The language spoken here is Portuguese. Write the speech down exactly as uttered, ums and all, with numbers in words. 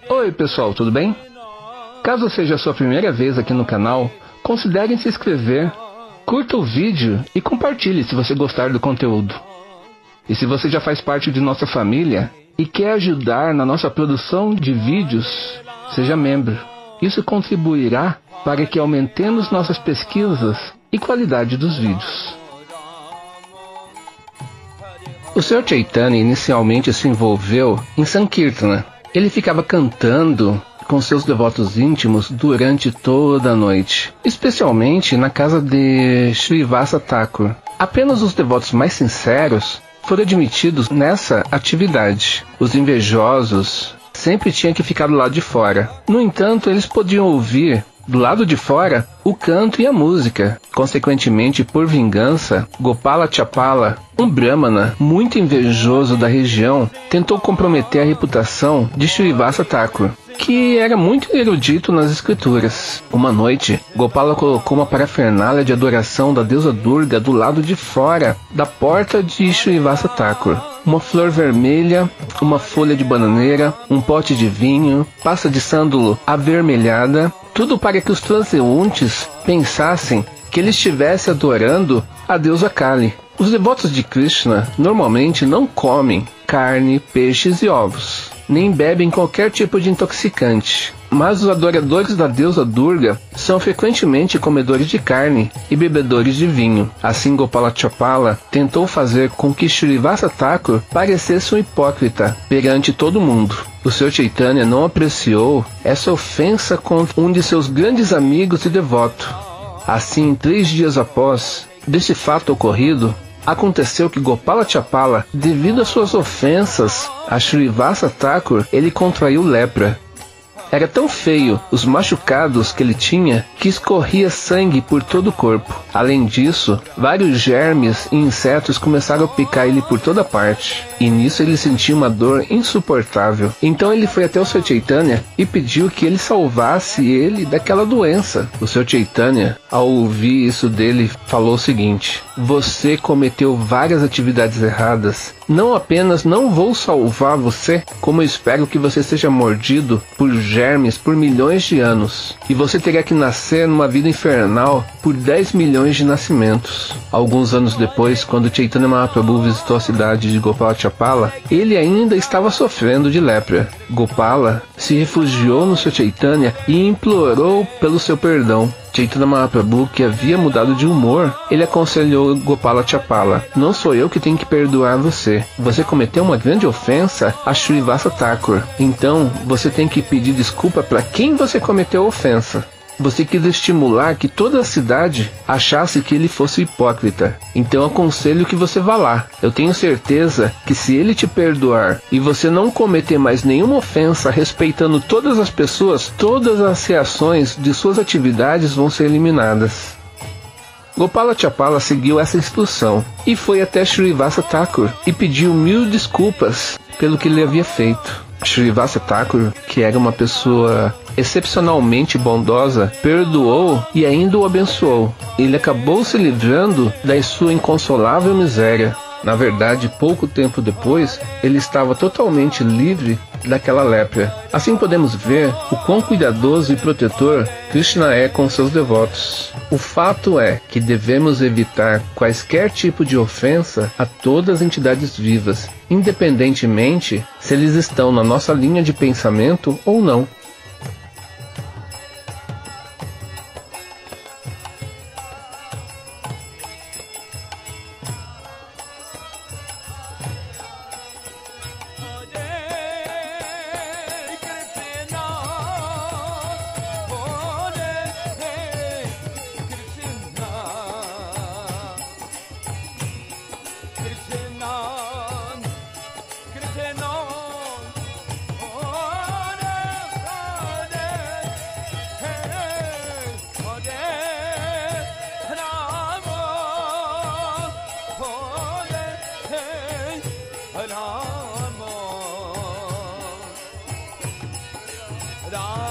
Oi pessoal, tudo bem? Caso seja a sua primeira vez aqui no canal, considere se inscrever, curta o vídeo e compartilhe se você gostar do conteúdo. E se você já faz parte de nossa família e quer ajudar na nossa produção de vídeos, seja membro. Isso contribuirá para que aumentemos nossas pesquisas e qualidade dos vídeos. O senhor Chaitanya inicialmente se envolveu em Sankirtana. Ele ficava cantando com seus devotos íntimos durante toda a noite, especialmente na casa de Srivasa Thakur. Apenas os devotos mais sinceros foram admitidos nessa atividade. Os invejosos sempre tinham que ficar do lado de fora. No entanto, eles podiam ouvir do lado de fora o canto e a música. Consequentemente, por vingança, Gopala Chapala, um brahmana muito invejoso da região, tentou comprometer a reputação de Srivasa Thakur, que era muito erudito nas escrituras. Uma noite, Gopala colocou uma parafernália de adoração da deusa Durga do lado de fora da porta de Srivasa Thakur. Uma flor vermelha, uma folha de bananeira, um pote de vinho, pasta de sândalo avermelhada, tudo para que os transeuntes pensassem que ele estivesse adorando a deusa Kali. Os devotos de Krishna normalmente não comem carne, peixes e ovos, nem bebem qualquer tipo de intoxicante. Mas os adoradores da deusa Durga são frequentemente comedores de carne e bebedores de vinho. Assim, Gopala Chapala tentou fazer com que Srivasa Thakur parecesse um hipócrita perante todo mundo. O senhor Chaitanya não apreciou essa ofensa contra um de seus grandes amigos e devoto. Assim, três dias após desse fato ocorrido, aconteceu que Gopala Chapala, devido às suas ofensas a Srivasa Thakur, ele contraiu lepra. Era tão feio os machucados que ele tinha que escorria sangue por todo o corpo. Além disso, vários germes e insetos começaram a picar ele por toda parte. E nisso ele sentia uma dor insuportável. Então ele foi até o senhor Chaitanya e pediu que ele salvasse ele daquela doença. O senhor Chaitanya, ao ouvir isso dele, falou o seguinte: você cometeu várias atividades erradas. Não apenas não vou salvar você, como eu espero que você seja mordido por germes por milhões de anos. E você terá que nascer numa vida infernal por dez milhões de nascimentos. Alguns anos depois, quando Chaitanya Mahaprabhu visitou a cidade de Gopala Chapala, ele ainda estava sofrendo de lepra. Gopala se refugiou no senhor Chaitanya e implorou pelo seu perdão. Chaitanya Mahaprabhu, que havia mudado de humor, ele aconselhou Gopala Chapala: não sou eu que tenho que perdoar você. Você cometeu uma grande ofensa a Srivasa Thakur. Então, você tem que pedir desculpa para quem você cometeu a ofensa. Você quis estimular que toda a cidade achasse que ele fosse hipócrita. Então aconselho que você vá lá. Eu tenho certeza que se ele te perdoar e você não cometer mais nenhuma ofensa respeitando todas as pessoas, todas as reações de suas atividades vão ser eliminadas. Gopala Chapala seguiu essa instrução e foi até Srivasa Thakur e pediu mil desculpas pelo que ele havia feito. Srivasa Thakur, que era uma pessoa excepcionalmente bondosa, perdoou e ainda o abençoou. Ele acabou se livrando da sua inconsolável miséria. Na verdade, pouco tempo depois, ele estava totalmente livre daquela lepra. Assim podemos ver o quão cuidadoso e protetor Krishna é com seus devotos. O fato é que devemos evitar quaisquer tipo de ofensa a todas as entidades vivas, independentemente se eles estão na nossa linha de pensamento ou não. Ram